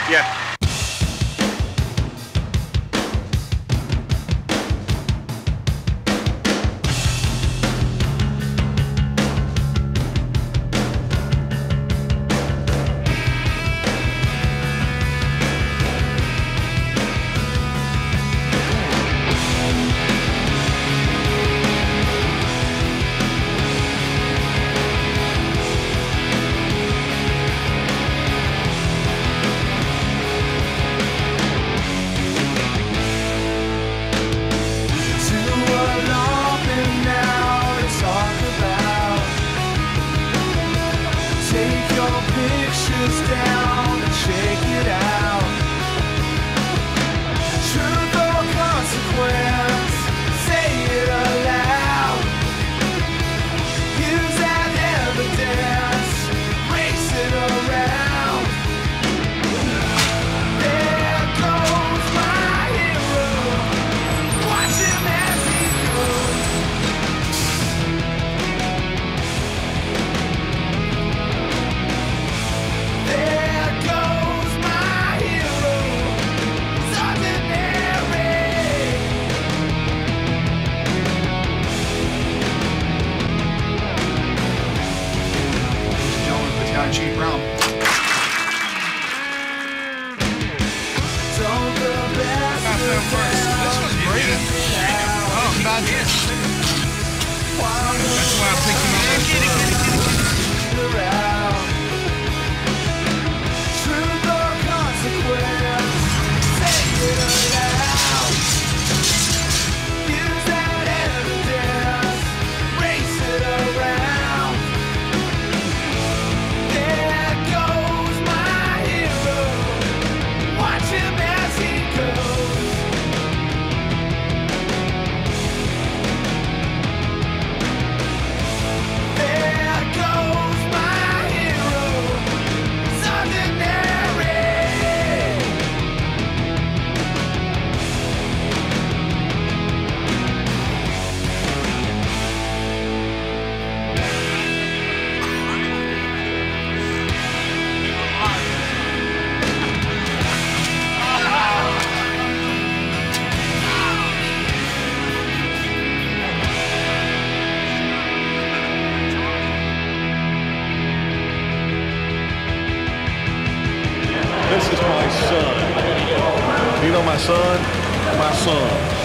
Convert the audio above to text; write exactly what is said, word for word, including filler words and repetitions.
Yeah. Pictures down and shake it out. Truth or consequence, say it aloud. Use that evidence, race it around. There goes my hero, watch him as he goes. There goes my hero, he's ordinary. Ladies and gentlemen, Battalion Chief Brown. Don't the best Got that first. This was great. Oh, bad. That's why I picked him up. around. Truth or consequence, say it aloud. Use that evidence, race it around. There goes my hero, watch him as he goes. There goes my hero, he's ordinary. This is my son. You know my son? My son.